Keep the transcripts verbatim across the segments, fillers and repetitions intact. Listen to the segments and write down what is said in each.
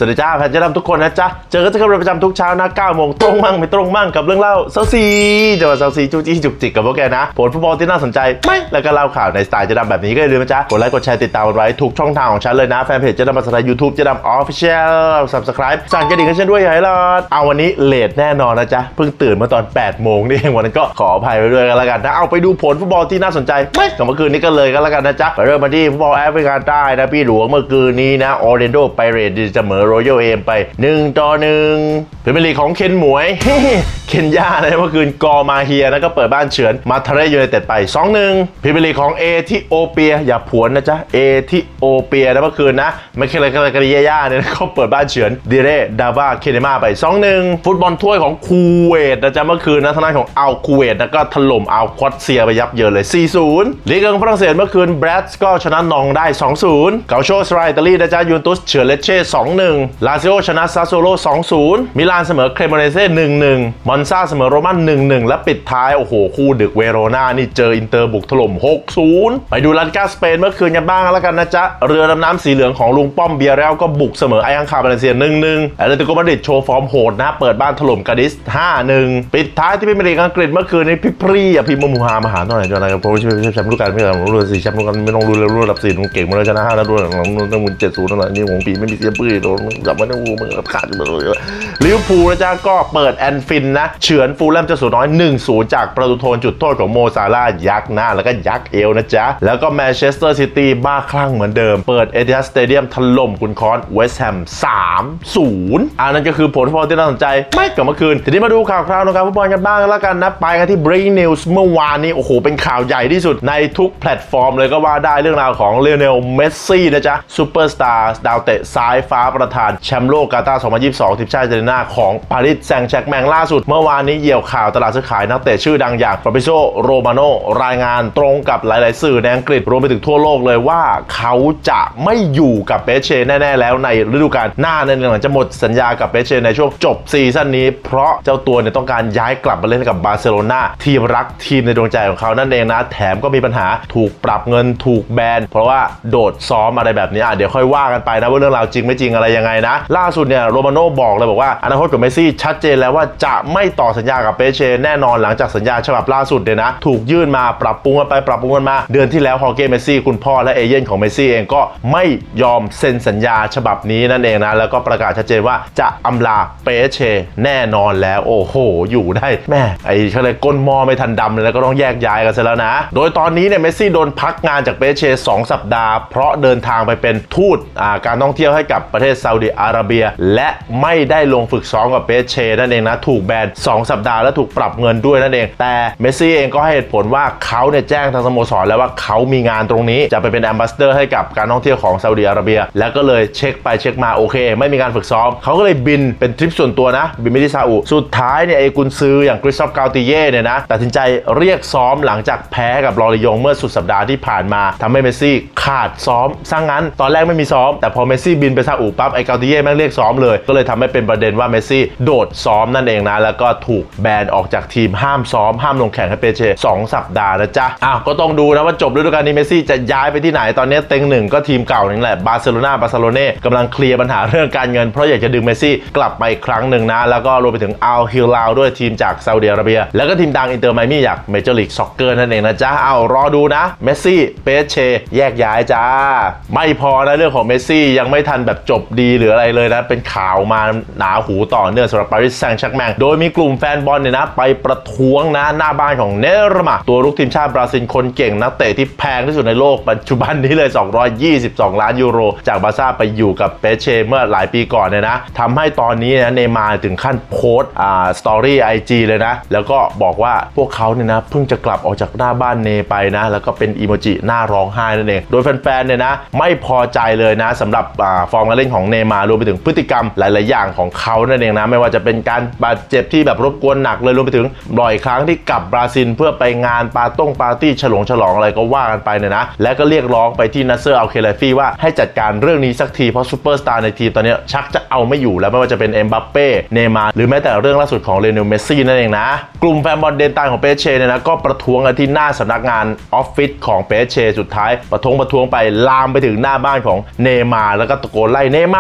สวัสดีจ้าแฟนเจ๊ดำทุกคนนะจ๊ะเจอกันเจอกันเป็นประจำทุกเช้านะเก้าโมงตรงมั่งไม่ตรงมั่งกับเรื่องเล่าเซาซีจะมาเซาซีจู้จี้จุกจิกกับพวกแกนะผลฟุตบอลที่น่าสนใจไม่แล้วก็เล่าข่าวในสไตล์เจ๊ดำแบบนี้ก็อย่าลืมนะจ๊ะกดไลค์กดแชร์ติดตามไว้ทุกช่องทางของฉันเลยนะแฟนเพจเจ๊ดำภาษาไทย YouTube เจ๊ดำ Official Subscribe สั่งกระดิ่งให้ฉันด้วยอย่าให้รอดเอาวันนี้เลทแน่นอนนะจ๊ะเพิ่งตื่นมาตอนแปดโมงนี่เองวันนั้นก็ขออภัยไปด้วยกันแล้วกันนะเอาไปดูผลฟุตบอลที่น่าสนใจไม่กับเมื่อคืนนี้กันเลยก็แล้วกันนะจ๊ะไปเริ่มมาที่ฟุตบอลแอฟริกาใต้นะพี่หลวงเมื่อคืนนี้นะออร์แลนโดไพเรตส์เสมอรอยัลเอมไปหนึ่งต่อหนึ่งเป็นลีกของเคนหมวยเคนยาในเมื่อคืนกอมาเฮียนะก็เปิดบ้านเฉือนมาทะเลยูไนเต็ดไป สองหนึ่ง พรีเมียร์ลีกของเอธิโอเปียอย่าผวนนะจ๊ะเอธิโอเปียนะเมื่อคืนนะไม่เคยอะไรกันย่าๆเนี่ยเขาเปิดบ้านเฉือนดิเรดาว่าเคเนมาไป สองหนึ่ง ฟุตบอลถ้วยของคูเวตนะจ๊ะเมื่อคืนนะทางด้านของอัลคูเวตนะก็ถล่มอัลควอตเซียไปยับเยินเลย สี่ศูนย์ ลีกของฝรั่งเศสเมื่อคืนแบรดส์ก็ชนะนองได้ สองศูนย์ เกาโชสไลอิตาลีนะจ๊ะยูเวนตุสเฉือนเลเช่ สองหนึ่ง ลาซิโอชนะซาโซโล สองศูนย์ มิลานเสมอเครโมเนเซ่ หนึ่งหนึ่ง มอนซาเสมอโรมัน หนึ่งหนึ่ง และปิดท้ายโอ้โหคู่ดึกเวโรนานี่เจออินเตอร์บุกถล่ม หกศูนย์ ไปดูลาลิก้าสเปนเมื่อคืนกันบ้างแล้วกันนะจ๊ะเรือดำน้ำสีเหลืองของลุงป้อมเบียร์แล้วก็บุกเสมอไออังคาบาเลนเซีย หนึ่งหนึ่ง แอตเลติโกมาดริดโชว์ฟอร์มโหดนะเปิดบ้านถล่มกาดิส ห้าหนึ่ง ปิดท้ายที่พรีเมียร์ลีกอังกฤษเมื่อคืนนี้พี่พรีอ่ะพี่มมูฮามาหาหน่อยจะอะไรกันเพราะว่าแชมป์ฤดูกาลไม่ต้องรู้สี่แชมป์ฤดูกาลไม่ต้องรู้เลยรู้ระดับสี่ต้องเก่งมาแล้วชนะห้าแล้วด้วยต้องมุนเจ็ดศูนย์นั่นแหละนี่ของปีไม่มีเสียปื้ยโดนจับไม่ต้องรู้มันขาดเลยลิเวอร์พูลนะจ๊ะก็เปิดแอนฟินนะเฉือนฟูลแลมเจ้าสัวน้อย หนึ่งศูนย์ จากประตูโทนจุดโทษของโมซาลาห์ยักษ์หน้าแล้วก็ยักษ์เอวนะจ๊ะแล้วก็แมนเชสเตอร์ซิตี้บ้าคลั่งเหมือนเดิมเปิดเอติฮัดสเตเดียมถล่มขุนค้อนเวสต์แฮม สามศูนย์ อันนั้นก็คือผลฟุตบอลที่น่าสนใจไม่กับเมื่อคืนทีนี้มาดูข่าวคราวของการฟุตบอลกันบ้างแล้วกันนะไปกันที่ Breaking News เมื่อวานนี้โอ้โหเป็นข่าวใหญ่ที่สุดในทุกแพลตฟอร์มเลยก็ว่าได้เรื่องราวของเลโอเนลเมสซี่นะจ๊ะซูเปอร์สตาร์ดาวเตะซ้ายฟ้าประธานแชมป์โลกกาตาร์ สองพันยี่สิบสอง ทีมชาติอาร์เจนตินาของปารีสแซงต์แชร์กแมงล่าสุดเมื่อวานนี้เหยี่ยวข่าวตลาดซื้อขายนักเตะชื่อดังอย่างฟาบริโซโรมาโนรายงานตรงกับหลายๆสื่อในอังกฤษรวมไปถึงทั่วโลกเลยว่าเขาจะไม่อยู่กับเปเช่แน่ๆแล้วในฤดูกาลหน้าในหลังจะหมดสัญญากับเปเช่ในช่วงจบซีซั่นนี้เพราะเจ้าตัวเนี่ยต้องการย้ายกลับมาเล่นกับบาร์เซโลนาทีมรักทีมในดวงใจของเขานั่นเองนะแถมก็มีปัญหาถูกปรับเงินถูกแบนเพราะว่าโดดซ้อมอะไรแบบนี้เดี๋ยวค่อยว่ากันไปนะว่าเรื่องราวจริงไม่จริงอะไรยังไงนะล่าสุดเนี่ยโรมาโน่บอกเลยบอกว่าอนาคตกับเมสซี่ชัดเจนแล้วว่าจะไม่ต่อสัญญากับเปเช่แน่นอนหลังจากสัญญาฉบับล่าสุดเนี่ยนะถูกยื่นมาปรับปรุงกันไปปรับปรุงกันมาเดือนที่แล้วฮอร์เก้เมสซี่คุณพ่อและเอเย่นของเมสซี่เองก็ไม่ยอมเซ็นสัญญาฉบับนี้นั่นเองนะแล้วก็ประกาศชัดเจนว่าจะอำลาเปเช่แน่นอนแล้วโอ้โหอยู่ได้แม่ไอ้เขาเลยก้นหม้อไม่ทันดำเลยแล้วก็ต้องแยกย้ายกันซะแล้วนะโดยตอนนี้เนี่ยเมสซี่โดนพักงานจากเปเช่สองสัปดาห์เพราะเดินทางไปเป็นทูตการท่องเที่ยวให้กับประเทศซาอุดิอาระเบียและไม่ได้ลงฝึกซ้อมกับเปเช่นั่นเองนะถูกแบนสองสัปดาห์และถูกปรับเงินด้วยนั่นเองแต่เมสซี่เองก็ให้เหตุผลว่าเขาเนี่ยแจ้งทางสโมสรแล้วว่าเขามีงานตรงนี้จะไปเป็นแอมบาสเดอร์ให้กับการท่องเที่ยวของซาอุดิอาระเบียแล้วก็เลยเช็คไปเช็คมาโอเคไม่มีการฝึกซ้อมเขาก็เลยบินเป็นทริปส่วนตัวนะบินไปที่ซาอุสุดท้ายเนี่ยไอ้กุนซืออย่างคริสตอฟกาลติเย่เนี่ยนะตัดสินใจเรียกซ้อมหลังจากแพ้กับลอริยงเมื่อสุดสัปดาห์ที่ผ่านมาทำให้เมสซี่ขาดซ้อมซะงั้นตอนแรกไม่มีซ้อมแต่พอเมสซี่บินไปซาอุปั๊บไอ้กาลติเย่แม่งเรียกซ้อมเลยก็เลยทำให้เป็นประเด็นว่าเมสซี่โดดซ้อมนั่นเองนะแล้วก็ถูกแบนออกจากทีมห้ามซ้อมห้ามลงแข่งให้เปเช่สองสัปดาห์นะจ๊ะอ้าวก็ต้องดูนะว่าจบฤดูกาลนี้เมสซี่จะย้ายไปที่ไหนตอนนี้เต็งหนึ่งก็ทีมเก่านี่แหละบาร์เซโลนาบาร์เซโลเน่กำลังเคลียร์ปัญหาเรื่องการเงินเพราะอยากจะดึงเมสซี่กลับมาอีกครั้งหนึ่งนะแล้วก็รวมไปถึงอัลฮิลลาวด้วยทีมจากซาอุดิอาระเบียแล้วก็ทีมดังอินเตอร์ไมมี่จากเมเจอร์ลีกซ็อกเกอร์นั่นเองนะจ๊ะเอารอดูนะเมสซี่เปเช่แยกย้ายจ้าไม่พอนะเรื่องของเมสซี่ยังไม่ทันแบบจบดีหรืออะไรเลยนะเป็นข่าวมาหนาหูต่อเนื่องสำหรับปารีสแซงต์แชร์กแมงโดยมีกลุ่มแฟนบอลเนี่ยนะไปประท้วงนะหน้าบ้านของเนย์มาร์ตัวรุกทีมชาติบราซิลคนเก่งนักเตะที่แพงที่สุดในโลกปัจจุบันนี้เลยสองร้อยยี่สิบสองล้านยูโรจากบาร์ซ่าไปอยู่กับเปเช่เมื่อหลายปีก่อนเนี่ยนะทำให้ตอนนี้นะเนย์มาร์ถึงขั้นโพสต์อ่าสตอรี่ ไอ จี เลยนะแล้วก็บอกว่าพวกเขาเนี่ยนะเพิ่งจะกลับออกจากหน้าบ้านเนไปนะแล้วก็เป็นอีโมจิหน้าร้องไห้นั่นเองโดยแฟนๆเนี่ยนะไม่พอใจเลยนะสำหรับฟอร์มการเล่นของเนย์มาร์รวมไปถึงพฤติกรรมหลายๆอย่างของเขานั่นเองนะไม่ว่าจะเป็นการบาดเจ็บที่แบบรบกวนหนักเลยรวมไปถึงบ่อยครั้งที่กลับบราซิลเพื่อไปงานปาร์ต้งปาร์ตี้ฉลองฉลองอะไรก็ว่ากันไปเนี่ยนะและก็เรียกร้องไปที่นัสเซอร์อัลเคลาฟีว่าให้จัดการเรื่องนี้สักทีเพราะซูเปอร์สตาร์ในทีมตอนนี้ชักจะเอาไม่อยู่แล้วไม่ว่าจะเป็นเอ็มบัปเป้เนย์มาร์หรือแม้แต่เรื่องล่าสุดของเลโอเนลเมสซี่นั่นเองนะกลุ่มแฟนบอลเดนตายของเปเช่เนี่ยนะก็ประท้วงกันที่หน้าสำนักงานออฟฟิศของเปเช่สุดท้ายประท้วงประท้วงไปลามไปถึงหน้าบ้านของเนย์มาร์แล้วก็ตะโกนไล่เนย์มา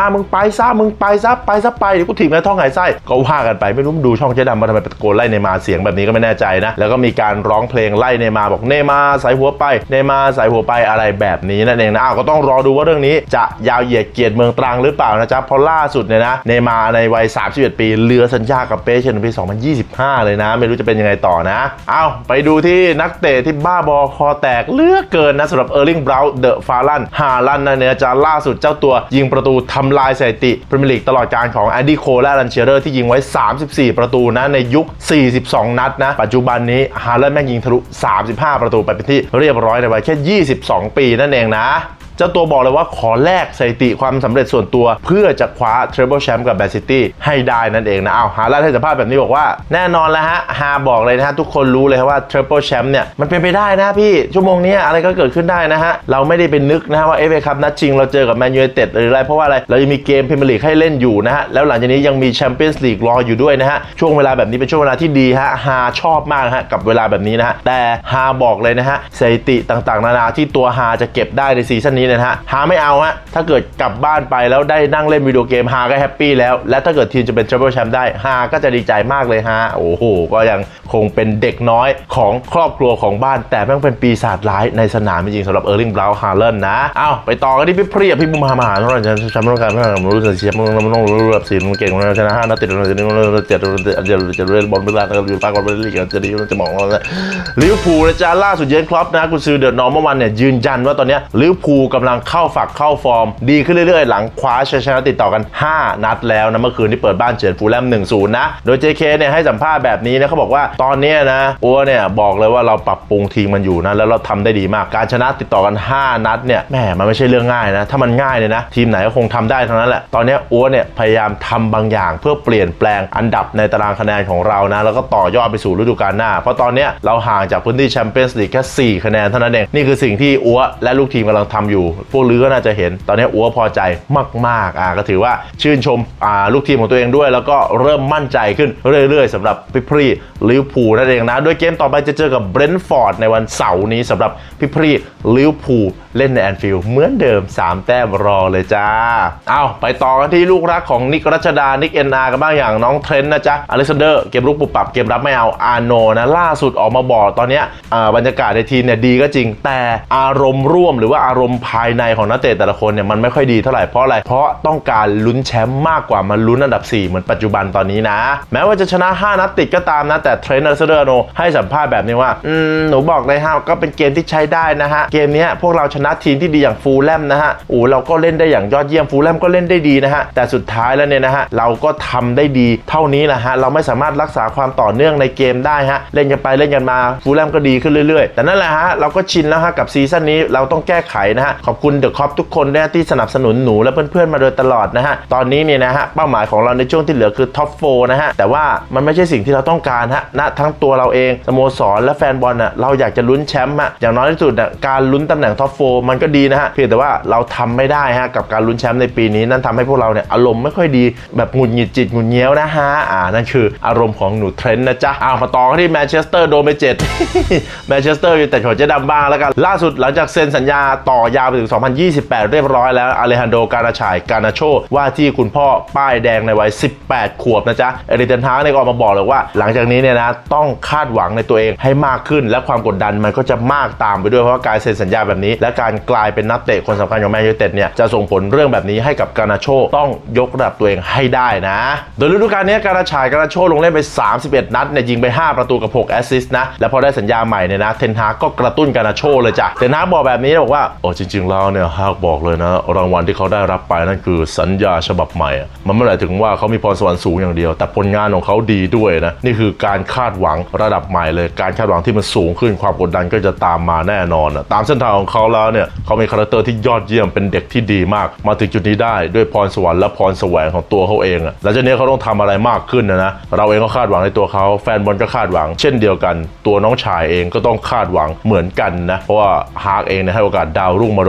มามึงไปซะมึงไปซะไปซะไปเดี๋ยวกูถีบในท้องหายไส้ก็ว่ากันไปไม่รู้ดูช่องเจ๊ดำมาทำไมตะโกนไล่เนย์มาร์เสียงแบบนี้ก็ไม่แน่ใจนะแล้วก็มีการร้องเพลงไล่เนย์มาร์บอกเนย์มาร์ใส่หัวไปเนย์มาร์ใส่หัวไปอะไรแบบนี้นั่นเองนะอ้าวก็ต้องรอดูว่าเรื่องนี้จะยาวเหยียดเกียรติเมืองตรังหรือเปล่านะจ๊ะเพราะล่าสุดเนี่ยนะเนย์มาร์ในวัยสามสิบเอ็ดปีเหลือสัญญากับเป้เชนปีสองพันยี่สิบห้าเลยนะไม่รู้จะเป็นยังไงต่อนะเอาไปดูที่นักเตะที่บ้าบอคอแตกเลือกเกินนะสำหรับเออร์ลิง บราวน์ เดอะฟาลัน ฮาลันด์นะเนี่ยจะล่าสุดเจ้าตัวยิงประตูทำลายสถิติพรีเมียร์ลีกตลอดการของแอนดี้โคลและอลันเชียเรอร์ที่ยิงไว้สามสิบสี่ประตูนะในยุคสี่สิบสองนัดนะปัจจุบันนี้ฮาลันด์แม่งยิงทะลุสามสิบห้าประตูไปเป็นที่เรียบร้อยในวัยแค่ยี่สิบสองปีนั่นเองนะเจ้าตัวบอกเลยว่าขอแลกสถิติความสำเร็จส่วนตัวเพื่อจะคว้าเทรเบิลแชมป์กับแมนซิตี้ให้ได้นั่นเองนะเอาฮาลันด์ให้สัมภาษณ์แบบนี้บอกว่าแน่นอนแล้วฮะฮาบอกเลยนะฮะทุกคนรู้เลยว่าเทรเบิลแชมป์เนี่ยมันเป็นไปได้นะพี่ชั่วโมงนี้อะไรก็เกิดขึ้นได้นะฮะเราไม่ได้เป็นนึกนะฮะว่าเอฟเอคัพนัดชิงเราเจอกับแมนยูไนเต็ดหรืออะไรเพราะว่าอะไรเรายังมีเกมพรีเมียร์ลีกให้เล่นอยู่นะฮะแล้วหลังจากนี้ยังมีแชมเปี้ยนส์ลีกรออยู่ด้วยนะฮะช่วงเวลาแบบนี้เป็นช่วงเวลาที่ดีฮะฮาชอบมากฮะกับเวลาแบบนี้นะฮะแต่ฮาบอกเลยนะฮะสถิติต่างๆนานาที่ตัวฮาจะเก็บได้ในซีซั่นนี้นะฮะฮาไม่เอาฮะถ้าเกิดกลับบ้านไปแล้วได้นั่งเล่นวิดีโอเกมฮาก็แฮปปี้แล้วและถ้าเกิดทีมจะเป็นทริปเปิลแชมป์ได้ฮาก็จะดีใจมากเลยฮะโอ้โหก็ยังคงเป็นเด็กน้อยของครอบครัวของบ้านแต่แม่งเป็นปีศาจร้ายในสนามจริงๆสำหรับเออร์ลิง บราวน์ ฮาลันด์นะเอาไปต่อกันที่พี่เพรียพี่บุมหามาเราจะแชมป์ต้องการไม่รู้จะเชียร์มันต้องรู้แบบสีมันเก่งมันชนะห้านัดติดเราจะเจ็ดจะจะเล่นบอลเวลาเราอยู่ปากบอลเวลาลีกจะดีจะมองเราลิเวอร์พูลนะจ๊ะล่าสุดเยนคล็อปนะกุนซือเดอะนอร์เมื่อวันเนี่ยยืนยันว่าตอนนี้ลิเวอร์พูลกำลังเข้าฝักเข้าฟอร์มดีขึ้นเรื่อยๆหลังคว้าชัยชนะติดต่อกันห้านัดแล้วนะเมื่อคืนที่เปิดบ้านเฉือนฟูลแลม หนึ่งศูนย์ นะโดย เจ เค เนี่ยให้สัมภาษณ์แบบนี้นะเขาบอกว่าตอนนี้นะอัวเนี่ยบอกเลยว่าเราปรับปรุงทีมมันอยู่นะแล้วเราทำได้ดีมากการชนะติดต่อกันห้านัดเนี่ยแหมมันไม่ใช่เรื่องง่ายนะถ้ามันง่ายเลยนะทีมไหนก็คงทำได้ทั้งนั้นแหละตอนนี้อัวเนี่ยพยายามทำบางอย่างเพื่อเปลี่ยนแปลงอันดับในตารางคะแนนของเรานะแล้วก็ต่อยอดไปสู่ฤดูกาลหน้าเพราะตอนนี้เราห่างจากพื้นที่แชมเปี้ยนส์ลีกแค่สี่คะแนนเท่านั้นเองนี่คือสิ่งที่อัวและลูกทีมกำลังทำอยู่พวกลือก็น่าจะเห็นตอนนี้อัวพอใจมากๆอ่ะก็ถือว่าชื่นชมอ่าลูกทีมของตัวเองด้วยแล้วก็เริ่มมั่นใจขึ้นเรื่อยๆสำหรับพี่พรีลิเวอร์พูลนั่นเองนะโดยเกมต่อไปจะเจอกับเบรนท์ฟอร์ดในวันเสาร์นี้สำหรับพี่พรีลิเวอร์พูลเล่นในแอนฟิลด์เหมือนเดิมสามแต้มรอเลยจ้าเอาไปต่อกันที่ลูกรักของนิกรัชดานิกเอ็นอาร์กันบ้างอย่างน้องเทรนต์นะจ๊ะอเล็กซานเดอร์เกมรุกปุบปับเกมรับไม่เอาอาโนนะล่าสุดออกมาบอกตอนนี้บรรยากาศในทีมเนี่ยดีก็จริงแต่อารมณ์ร่วมหรือว่าอารมณ์ภายในของนักเตะแต่ละคนเนี่ยมันไม่ค่อยดีเท่าไหร่เพราะอะไรเพราะต้องการลุ้นแชมป์มากกว่ามาลุ้นอันดับสี่เหมือนปัจจุบันตอนนี้นะแม้ว่าจะชนะห้านัดติดก็ตามนะแต่เทรนต์อเล็กซานเดอร์โนให้สัมภาษณ์แบบนี้ว่าอืมหนูบอกเลยฮะก็เป็นเกมที่ใช้ได้นะฮะเกมนี้พวกเราชนะทีมที่ดีอย่างฟูลแลมนะฮะโอ้เราก็เล่นได้อย่างยอดเยี่ยมฟูลแลมก็เล่นได้ดีนะฮะแต่สุดท้ายแล้วเนี่ยนะฮะเราก็ทำได้ดีเท่านี้แหละฮะเราไม่สามารถรักษาความต่อเนื่องในเกมได้ฮะเล่นกันไปเล่นกันมาฟูลแลมก็ดีขึ้นเรื่อยๆแต่นั่นแหละฮะเราก็ชินแล้วฮะกับซีซั่นนี้เราต้องแก้ไขนะฮะขอบคุณเดอะคอปทุกคนนะที่สนับสนุนหนูและเพื่อนๆมาโดยตลอดนะฮะตอนนี้เนี่ยนะฮะเป้าหมายของเราในช่วงที่เหลือคือท็อปโฟร์นะฮะแต่ว่ามันไม่ใช่สิ่งที่เราต้องการฮะณทั้งตัวเราเองสโมสรและแฟนบอลน่ะเราอยากจะลุ้นแชมป์ฮะอย่างน้อยที่สุดการลุ้นตำแหน่งท็อปโฟร์มันก็ดีนะฮะเพียงแต่ว่าเราทำไม่ได้ฮะกับการลุ้นแชมป์ในปีนี้นั่นทำให้พวกเราเนี่ยอารมณ์ไม่ค่อยดีแบบหงุดหงิดจิตหงุดเงี้ยวนะฮะอ่านั่นคืออารมณ์ของหนูเทรนต์นะจ๊ะอ้าวมาต่อกันที่แมนเชสเตอร์โดนไปเจ็ด แมนเชสเตอร์ยูไนเต็ดของเจ๊ดำบ้างแล้วกันล่าสุดหลังจากเซ็นสัญญาต่อยาวไปถึงสองพันยี่สิบแปดเรียบร้อยแล้วอเลฮันโด การาชายการาโชว่าที่คุณพ่อป้ายแดงในวัยสิบแปดขวบนะจ๊ะเอริกเทนฮากเนี่ยก็ออกมาบอกเลยว่าหลังจากนี้เนี่ยนะต้องคาดหวังในตัวเองให้มากขึ้นและความกดดันมันก็จะมากตามไปด้วยเพราะว่าการเซ็นสัญญาแบบนี้และการกลายเป็นนักเตะคนสำคัญของแมนยูไนเต็ดเนี่ยจะส่งผลเรื่องแบบนี้ให้กับการาโชต้องยกระดับตัวเองให้ได้นะโดยฤดูกาลนี้การาชายการาโชลงเล่นไปสามสิบเอ็ดนัดเนี่ยยิงไปห้าประตูกับหกแอสซิสต์นะและพอได้สัญญาใหม่เนี่ยนะเทนฮากก็กระตุ้นการาโชเลยจ้ะเทนฮากบอกแบบนี้บอกว่าโอ้จริงๆแล้วเนี่ยฮากบอกเลยนะรางวัลที่เขาได้รับไปนั่นคือสัญญาฉบับใหม่มันไม่ได้ถึงว่าเขามีพรสวรรค์สูงอย่างเดียวแต่ผลงานของเขาดีด้วยนะนี่คือการคาดหวังระดับใหม่เลยการคาดหวังที่มันสูงขึ้นความกดดันก็จะตามมาแน่นอนนะตามเส้นทางของเขาแล้วเนี่ยเขามีคาแรคเตอร์ที่ยอดเยี่ยมเป็นเด็กที่ดีมากมาถึงจุดนี้ได้ด้วยพรสวรรค์และพรแสวงของตัวเขาเองอะแล้วจากนี้เขาต้องทำอะไรมากขึ้นนะนะเราเองก็คาดหวังในตัวเขาแฟนบอลก็คาดหวังเช่นเดียวกันตัวน้องชายเองก็ต้องคาดหวังเหมือนกันนะเพราะว่าฮากเองเนี่ยให้โอกาสดาวรุ่งมาโดย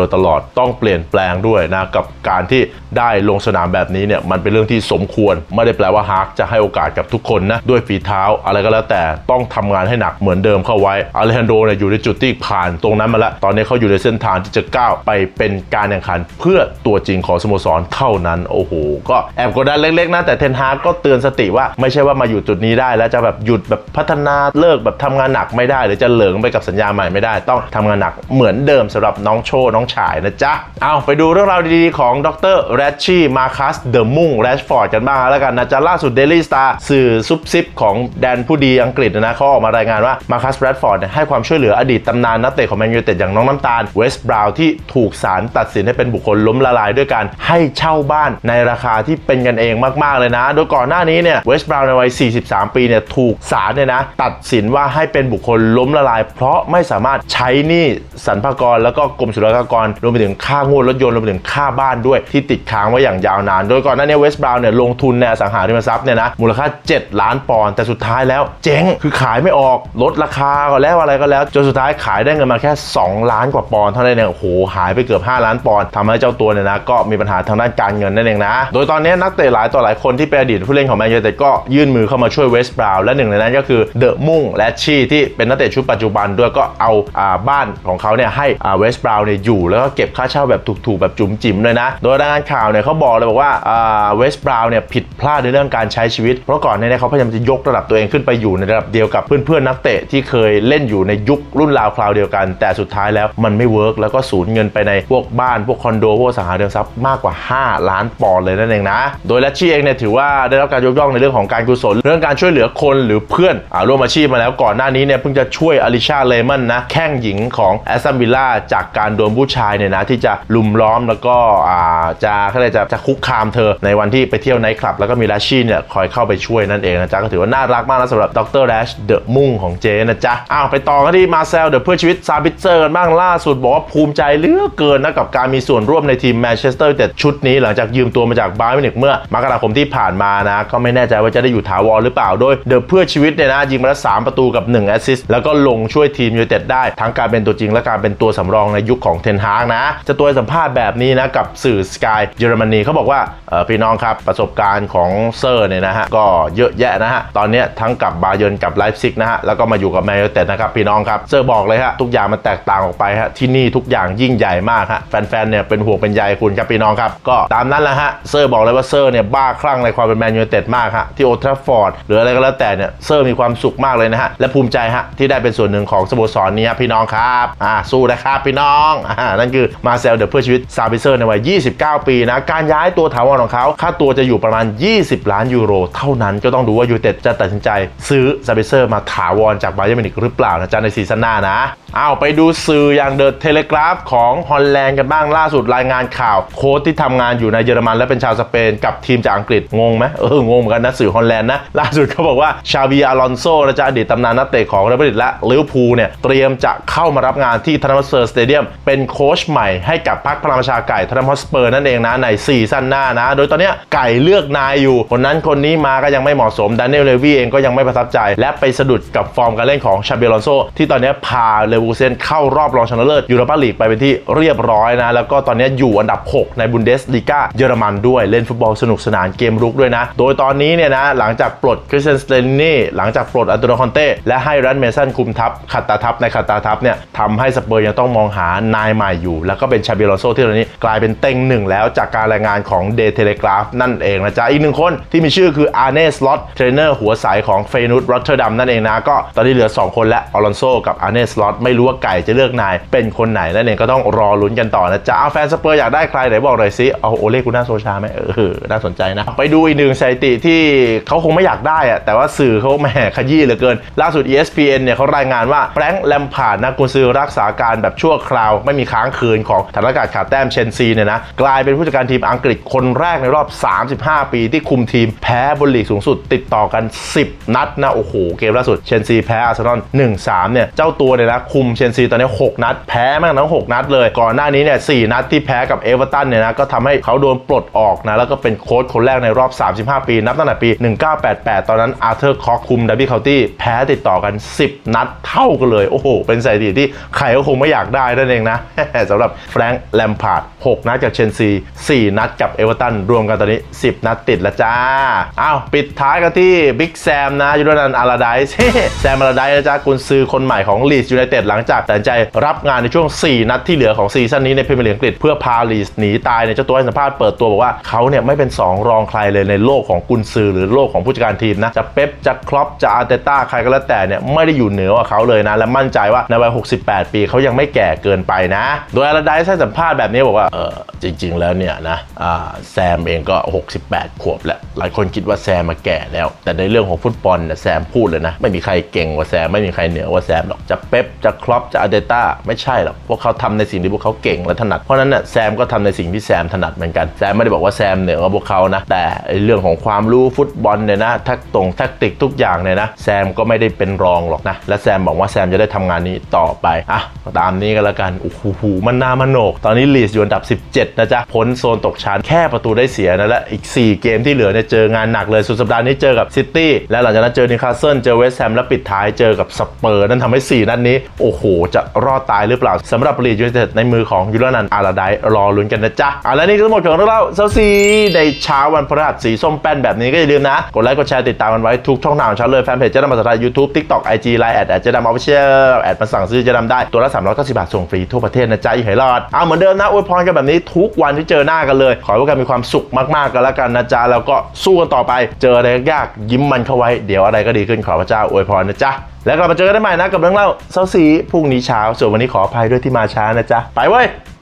ยตลอดต้องเปลี่ยนแปลงด้วยนะกับการที่ได้ลงสนามแบบนี้เนี่ยมันเป็นเรื่องที่สมควรไม่ได้แปลว่าฮาร์กจะให้โอกาสกับทุกคนนะด้วยฝีเท้าอะไรก็แล้วแต่ต้องทำงานให้หนักเหมือนเดิมเข้าไว้อเลฮันโดเนี่ยอยู่ในจุดที่ผ่านตรงนั้นมาแล้วตอนนี้เขาอยู่ในเส้นทางที่จะก้าวไปเป็นการแข่งขันเพื่อตัวจริงของสโมสรเท่านั้นโอ้โหก็แอบกดดันเล็กๆนะแต่เทนฮากก็เตือนสติว่าไม่ใช่ว่ามาอยู่จุดนี้ได้แล้วจะแบบหยุดแบบพัฒนาเลิกแบบทำงานหนักไม่ได้หรือจะเหลิงไปกับสัญญาใหม่ไม่ได้ต้องทำงานหนักเหมือนเดิมสำหรับน้องโชน้องชายนะจ๊ะเอาไปดูเรื่องราวดีๆของดรแรชชี่มาคัสเดอะมุ่งแรชฟอร์ดกันบ้างแล้วกันนะจ๊ะล่าสุด Daily Star สื่อซุบซิบของแดนผู้ดีอังกฤษนะเขาออกมารายงานว่ามาคัสแรชฟอร์ดให้ความช่วยเหลืออดีตตำนานนักเตะของแมนยูไนเต็ดอย่างน้องน้ำตาลเวสต์บราวน์ที่ถูกศาลตัดสินให้เป็นบุคคลล้มละลายด้วยการให้เช่าบ้านในราคาที่เป็นกันเองมากๆเลยนะโดยก่อนหน้านี้เนี่ยเวสต์บราวน์ในวัยสี่สิบสามปีเนี่ยถูกศาลเนี่ยนะตัดสินว่าให้เป็นบุคคลล้มละลายเพราะไม่สามารถใช้หนี้สรรพากรแล้วก็กรมศุลกากรรวมไปถึงค่างวดรถยนต์รวมไปถึงค่าบ้านด้วยที่ติดค้างไว้อย่างยาวนานโดยก่อนหน้านี้เวสต์บราวน์เนี่ยลงทุนในอสังหาริมทรัพย์เนี่ยนะมูลค่าเจ็ดล้านปอนด์แต่สุดท้ายแล้วเจ๊งคือขายไม่ออกลดราคาก็แล้วอะไรก็แล้วจนสุดท้ายขายได้เงินมาแค่สองล้านกว่าปอนด์เท่านั้นเองโอ้โหหายไปเกือบห้าล้านปอนด์ทำให้เจ้าตัวเนี่ยนะก็มีปัญหาทางด้านการเงินนั่นเองนะโดยตอนนี้นักเตะหลายต่อหลายคนที่เป็นอดีตผู้เล่นของแมนยูไนเต็ดก็ยื่นมือเข้ามาช่วยเวสต์บราวน์และหนึ่งในนั้นก็คือเดอะมุ่งและชี่ที่เป็นนักเตะชุดปัจจุบันด้วยก็เอาอ่าบ้านของเขาเนี่ยให้อ่าเวสต์บราวน์เนี่ยอยู่แล้วก็เก็บค่าเช่าแบบถูกๆแบบจุ๋มจิ๋มเลยนะโดยรายงานข่าวเนี่ยเขาบอกเลยบอกว่าอ่าเวสต์บราวน์เนี่ยผิดพลาดในเรื่องการใช้ชีวิตเพราะก่อนเนี่ยเขาพยายามจะยกระดับตัวเองขึ้นไปอยู่ในระดับเดียวกับเพื่อนๆนักเตะที่เคยเล่นอยู่ในยุครุ่นราวคราวเดียวกันแต่สุดท้ายแล้วมันไม่เวิร์กแล้วก็สูญเงินไปในพวกบ้านพวกคอนโดพวกอสังหาริมทรัพย์มากกว่าห้าล้านปอนด์เลยนั่นเองนะโดยแรชชี่เองเนี่ยถือว่าได้รับการยกย่องในเรื่องของการกุศลเรื่องการช่วยเหลือคนหรือเพื่อนอ่าร่วมอาชีพมาแล้วก่อนหน้านี้เนี่ยเพิ่งจะช่วยอลิชาเลมอนนะแข้งหญิงของแอสตันวิลล่าจากการโดนผู้ชายเนี่ยนะที่จะลุมล้อมแล้วก็อ่าจะเขาเรียกจะจะคุกคามเธอในวันที่ไปเที่ยวไนท์คลับแล้วก็มีแรชชี่เนี่ยคอยเข้าไปช่วยนั่นเองนะจ๊ะก็ถือว่าน่ารักมากนะสำหรับดรแรชเดอะมุ่งของเจนะจ๊ะอ้าวไปต่อกันที่มาเซลเดอะเพื่อชีวิตซาบิเซอร์กันบ้างล่าสุดบอกว่าภูมิใจเหลือเกินนะกับการมีส่วนร่วมในทีมแมนเชสเตอร์ยูไนเต็ดชุดนี้หลังจากยืมตัวมาจากบาเยิร์นมิวนิกเมื่อมกราคมที่ผ่านมานะก็ไม่แน่ใจว่าจะได้อยู่ถาวรหรือเปล่าโดยเดอะเพื่อชีวิตเนี่ยนะยิงมาแล้วสามประตูกับหนึ่งแอสซิสต์แล้วก็ลงช่วยทีมยูไนเต็ดได้ทั้งการเป็นตัวจริงและการเป็นตัวสำรองในยุคของเทนฮากนะจะตัวสัมภาษณ์แบบนี้นะกับสื่อสกายเยอรมนีเขาบอกว่าพี่น้องครับประสบการณ์ของเซอร์เนี่ยนะฮะก็เยอะแยะนะฮะตอนนี้ทั้งกับบาเยิร์นกับไลฟ์ซิกนะฮะแล้วก็มาอยู่กับแมนยูไนเต็ดนะครับพี่น้องครับเซอร์บอกเลยฮะทุกอย่างมันแตกต่างออกไปฮะที่นี่ทุกอย่างยิ่งใหญ่มากฮะแฟนๆเนี่ยเป็นห่วงเป็นใยคุณครับพี่น้องครับก็ตามนั้นแหละฮะเซอร์บอกเลยว่าเซอร์เนี่ยบ้าคลั่งในความเป็นแมนยูไนเต็ดมากฮะที่โอลด์แทราฟฟอร์ดหรืออะไรก็แล้วแต่เนี่ยเซอร์มีความสุขมากเลยนะฮะและภูมิใจฮะที่ได้เป็นส่วนหนึ่งของสโมสรนี้พี่น้องครับอ่าสู้นะครับพี่น้องอ่านั่นคือมาเซลเดอะเพื่อชีวิตซาบิเซอร์ในวัยยี่สิบเก้าปีนะการย้ายตัวถาวรของเขาค่าตัวจะอยู่ประมาณยี่สิบล้านยูโรเท่านั้นก็ต้องดูว่ายูไนเต็ดจะตัดสินใจซื้อซาบิเซอร์มาถาวรจากบาเยิร์นมิวนิกหรือเปล่านะจ๊ะในซีซั่นหน้านะเอาไปดูสื่ออย่างเดอะเทเลกราฟของฮอลแลนด์กันบ้างล่าสุดรายงานข่าวโค้ชที่ทำงานอยู่ในเยอรมันและเป็นชาวสเปนกับทีมจากอังกฤษงงไหมเอองงเหมือนกันนะสื่อฮอลแลนด์นะล่าสุดเขาบอกว่าชาบีอารอนโซนะจ๊ะอดีตตำนานนักเตะของเรอัลมาดริดและลิเวอร์พูลเนี่ยเตรียมจะเข้ามารับงานที่ทอตแนมฮอตสเปอร์สเตเดียมเป็นโค้ชใหม่ให้กับพรรคพลังประชาไก่ทอตแนมฮอตสเปอร์นั่นเองนะในซีซั่นหน้านะโดยตอนนี้ไก่เลือกนายอยู่คนนั้นคนนี้มาก็ยังไม่เหมาะสมดานิเอลเลวีเองก็ยังไม่ประทับใจและไปสะดุดกับฟอร์มการเล่นของชาบีอารอนโซที่ตอนนี้พาเลเวอร์คูเซ่นเข้ารอบรองชนะเลิศยูโรปาลีกไปเป็นที่เรียบร้อยนะแล้วก็ตอนนี้อยู่อันดับหกในบุนเดสลีกาเยอรมันด้วยเล่นฟุตบอลสนุกสนานเกมรุกด้วยนะโดยตอนนี้เนี่ยนะหลังจากปลดคริสเตียนสเตนนี่หลังจากปลดอันโตนิโอ คอนเต้และให้รันเมสันคุมทัพขัดตาทัพในขัดตาทัพเนี่ยทำให้สเปอร์ยังต้องมองหานายใหม่อยู่แล้วก็เป็นชาบิอารอนโซที่ตอนนี้กลายเป็นเต็งหนึ่งแล้วจากการรายงานของเดย์เทเลกราฟนั่นเองนะจ๊ะอีกหนึ่งคนที่มีชื่อคืออาร์เน่สล็อตเทรนเนอร์หัวสายของเฟย์นูดรอตเตอร์ดัมนั่นเองนะก็ตอนนี้เหลือสองคนและอารอนโซกับอาร์เน่สล็อตไม่รู้ว่าไก่จะเลือกนายเป็นคนไหนนั่นเองก็ต้องรอลุ้นกันต่อนะจ๊ะเอาแฟนสเปอร์อยากได้ใครไหนบอกหน่อยสิเอาโอเล่กุน่าโซชาไหมเออน่าสนใจนะไปดูอีกหนึ่งสถิติที่เขาคงไม่อยากได้อะแต่ว่าสื่อเขาแหมขยี้เหลือเกินล่าสุด อี เอส พี เอ็น เนี่ยเขารายงานว่าแฟรงค์แลมพาร์ดนะกุนซือรักษาการแบบชั่วคราวไม่มีค้างคืนของฐานอากาศขาแต้มเชนซีเนี่ยนะกลายเป็นผู้จัดการทีมอังกฤษคนแรกในรอบสามสิบห้าปีที่คุมทีมแพ้บนลีกสูงสุดติดต่อกันสิบนัดนะโอ้โหเกมล่าสุดเชนซีแพ้อาร์เซนอล หนึ่งสาม เนี่ยเจ้าตัวเนี่ยนะคุมเชนซีตอนนี้หกนัดแพ้แม่งทั้งหกนัดเลยก่อนหน้านี้เนี่ยสี่นัดที่แพ้กับเอเวอร์ตันเนี่ยนะก็ทำให้เขาโดนปลดออกนะแล้วก็เป็นโค้ชคนแรกในรอบสามสิบห้าปีนับตั้งแต่ปีหนึ่งพันเก้าร้อยแปดสิบแปดตอนนั้นอาร์เธอร์คอกคุมดับบี้เคานตี้แพ้ติดต่อกันสิบนัดเท่ากันเลยโอ้โหเป็นสถิติที่ใครก็คงไม่อยากได้นั่นเองนะสำหรับแฟรงค์แลมพาร์ดหกนัดจากเชลซีสี่นัดกับเอเวอร์ตันรวมกันตอนนี้สิบนัดติดแล้วจ้าอ้าวปิดท้ายกันที่บิ๊กแซมนะยูโรนันอาราไดส์แซมอาราไดส์นะจ๊ะกุนซือคนใหม่ของลีดส์ยูไนเต็ดหลังจากตัดสินใจรับงานในช่วงสี่นัดที่เหลือของซีซั่นนี้ในพรีเมียร์ลีกอังกฤษเพื่อพาลีดส์หนีตายในเจ้าตัวให้สัมภาษณ์เปิดตัวบอกว่าเขาเนี่ยไม่เป็นสองรองใครเลยในโลกของกุนซือหรือโลกของผู้จัดการทีมนะจะเป๊ปจะคล็อปจะอาร์เตต้าใครก็แล้วแต่เนี่ยไม่ได้อยู่เหนือกว่าเขาเลยนะและมั่นใจว่าในวัยหกสิบแปดปีเขายังไม่แก่เกินไปนะโดยอาราไดส์ให้สัมภาษณ์แบบนี้บอกว่าเออจริงๆแล้วเนี่ยนะแซมเองก็หกสิบแปดขวบแล้วหลายคนคิดว่าแซมมาแก่แล้วแต่ในเรื่องของฟุตบอลเนี่ยแซมพูดเลยนะไม่มีใครเก่งกว่าแซมไม่มีใครเหนือกว่าแซมหรอกจะเป๊ปจะคล็อปจะอาร์เตต้าไม่ใช่หรอกพวกเขาทำในสิ่งที่พวกเขาเก่งและถนัดเพราะนั้นเนี่ยแซมก็ทำในสิ่งที่แซมถนัดเหมือนกันแซมไม่ได้บอกว่าแซมเหนือกว่าพวกเขานะแต่เรื่องของความรู้ฟุตบอลเนี่ยนะทักตรงแทคติกทุกอย่างเนี่ยนะแซมก็ไม่ได้เป็นรองหรอกนะและแซมบอกว่าแซมจะได้ทำงานนี้ต่อไปอ่ะตามนี้กันแล้วกันโอ้โหมันน่ามันโหนกตอนนี้ลีดส์อยู่อันดับสิบเจ็ดนะจ๊ะพ้นโซนตกชั้นแค่ประตูได้เสียนะและอีกสี่เกมที่เหลือเนี่ยเจองานหนักเลยสุดสัปดาห์นี้เจอกับซิตี้และหลังจากนั้นเจอนิวคาสเซิลเจอเวสต์แฮมและปิดท้ายเจอกับสเปอร์นั่นทำให้สี่นัดนี้โอ้โหจะรอดตายหรือเปล่าสำหรับลีดส์ยูไนเต็ดในมือของยูโรนันอาราไดส์รอลุ้นกันนะจ๊ะอ่ะและนี่ก็ทั้งหมดของเราเซาซีในเช้าวันพฤหัสสีส้มแป้นแบบนี้ก็อย่าลืมนะกดไลค์กดแชร์ติดตามกันไว้ทุกช่องทางของฉันเลยแฟนเพจเจ๊ดำภาษาไทย YouTube TikTok ไอ จี ไลน์ แอด แอดเจ๊ดำออฟฟิเชียลแอดมาสั่งซื้อเจ๊ดำได้ตัวละสามร้อยเก้าสิบบาทส่งฟรีทั่วประเทศนะจ๊ะอย่าให้รอดเอาเหมือนเดิมนะอวยพรกันแบบนี้ทุกวันที่เจอหน้ากันเลยขอให้พวกกันมีความสุขมากๆกันแล้วกันนะจ๊ะแล้วก็สู้กันต่อไปเจออะไรยากยิ้มมันเข้าไว้เดี๋ยวอะไรก็ดีขึ้นขอพระเจ้าอวยพรนะจ๊ะแล้วกลับมาเจอกันได้ใหม่นะกับเรื่องเล่าเซาซีพรุ่งนี้เช้าส่วนวันนี้ขออภัยด้วยที่มาช้านะจ๊ะไปเว้ย